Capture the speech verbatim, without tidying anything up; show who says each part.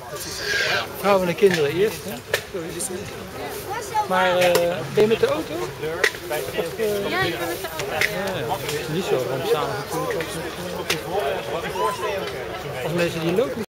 Speaker 1: Vrouwen en kinderen eerst, hè? Zo is het. Maar uh, ben je met de auto? Of, uh...
Speaker 2: Ja, ik ben met de auto.
Speaker 1: Ja, ja. Het is niet zo rampzalig natuurlijk als, met, uh, als mensen die lopen.